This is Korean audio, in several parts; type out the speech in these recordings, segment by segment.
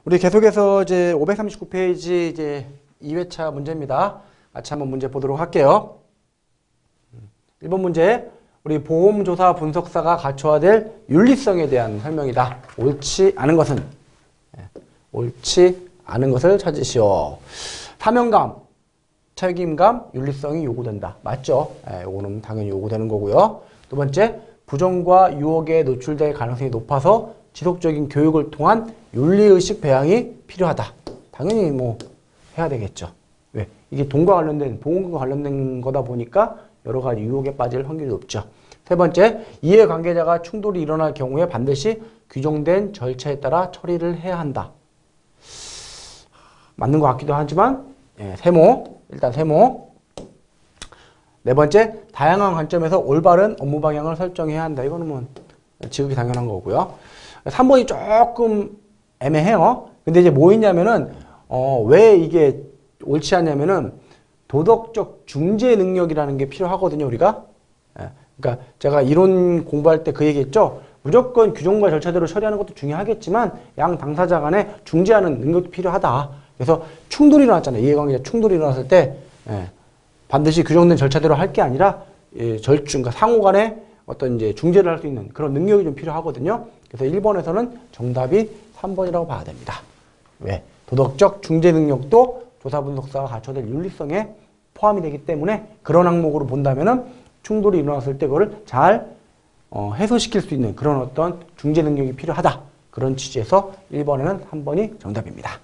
우리 계속해서 이제 539페이지 이제 2회차 문제입니다. 같이 한번 문제 보도록 할게요. 1번 문제. 우리 보험조사 분석사가 갖춰야 될 윤리성에 대한 설명이다. 옳지 않은 것은? 옳지 않은 것을 찾으시오. 사명감, 책임감, 윤리성이 요구된다. 맞죠? 요거는 당연히 요구되는 거고요. 두 번째, 부정과 유혹에 노출될 가능성이 높아서 지속적인 교육을 통한 윤리의식 배양이 필요하다. 당연히 뭐 해야 되겠죠. 왜? 이게 돈과 관련된, 보험과 관련된 거다 보니까 여러 가지 유혹에 빠질 확률이 높죠. 세 번째, 이해관계자가 충돌이 일어날 경우에 반드시 규정된 절차에 따라 처리를 해야 한다. 맞는 것 같기도 하지만 세모, 일단 세모. 네 번째, 다양한 관점에서 올바른 업무 방향을 설정해야 한다. 이거는 뭐 지극히 당연한 거고요. 3번이 조금 애매해요. 근데 이제 뭐 있냐면은 왜 이게 옳지 않냐면은 도덕적 중재 능력이라는 게 필요하거든요, 우리가. 그러니까 제가 이론 공부할 때 그 얘기했죠. 무조건 규정과 절차대로 처리하는 것도 중요하겠지만 양 당사자 간에 중재하는 능력도 필요하다. 그래서 충돌이 일어났잖아요. 이해관계자 충돌이 일어났을 때 반드시 규정된 절차대로 할 게 아니라 그러니까 상호 간에 어떤 이제 중재를 할 수 있는 그런 능력이 좀 필요하거든요. 그래서 1번에서는 정답이 3번이라고 봐야 됩니다. 왜? 도덕적 중재 능력도 조사 분석사가 갖춰야 될 윤리성에 포함이 되기 때문에 그런 항목으로 본다면은 충돌이 일어났을 때 그거를 잘 해소시킬 수 있는 그런 어떤 중재 능력이 필요하다. 그런 취지에서 1번에는 3번이 정답입니다.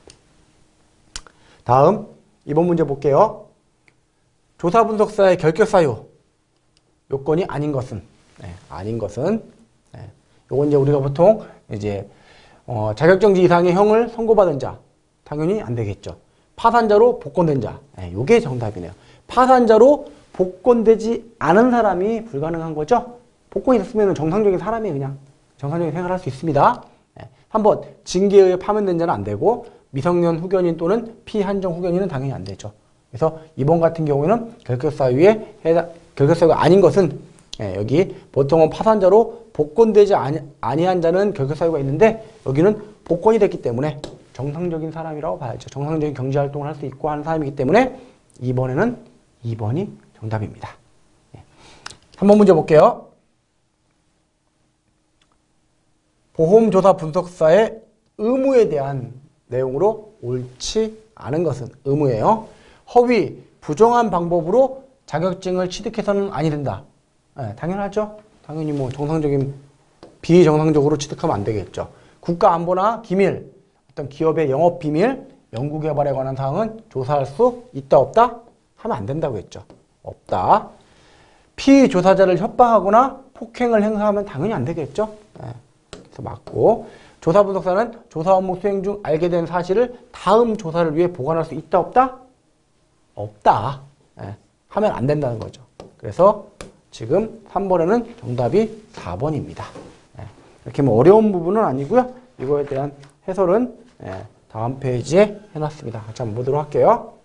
다음 2번 문제 볼게요. 조사 분석사의 결격 사유 요건이 아닌 것은 아닌 것은 요건 이제 우리가 보통 이제 자격정지 이상의 형을 선고받은 자 당연히 안 되겠죠. 파산자로 복권된 자 요게 정답이네요. 파산자로 복권되지 않은 사람이 불가능한 거죠. 복권이 됐으면 정상적인 사람이 그냥 정상적인 생활을 할 수 있습니다. 3번 징계에 의해 파면된 자는 안 되고 미성년 후견인 또는 피한정 후견인은 당연히 안 되죠. 그래서 2번 같은 경우에는 결격사유가 아닌 것은 여기 보통은 파산자로 복권되지 아니한 자는 결격사유가 있는데 여기는 복권이 됐기 때문에 정상적인 사람이라고 봐야죠. 정상적인 경제활동을 할 수 있고 하는 사람이기 때문에 2번에는 2번이 정답입니다. 3번 문제 볼게요. 보험조사 분석사의 의무에 대한 내용으로 옳지 않은 것은 의무예요. 허위, 부정한 방법으로 자격증을 취득해서는 아니 된다. 당연하죠. 당연히 뭐 정상적인 비정상적으로 취득하면 안 되겠죠. 국가안보나 기밀, 어떤 기업의 영업비밀, 연구개발에 관한 사항은 조사할 수 있다 없다? 하면 안 된다고 했죠. 없다. 피조사자를 협박하거나 폭행을 행사하면 당연히 안 되겠죠. 그래서 맞고 조사 분석사는 조사 업무 수행 중 알게 된 사실을 다음 조사를 위해 보관할 수 있다 없다? 없다. 하면 안 된다는 거죠. 그래서 지금 3번에는 정답이 4번입니다. 이렇게 뭐 어려운 부분은 아니고요. 이거에 대한 해설은 다음 페이지에 해놨습니다. 같이 한번 보도록 할게요.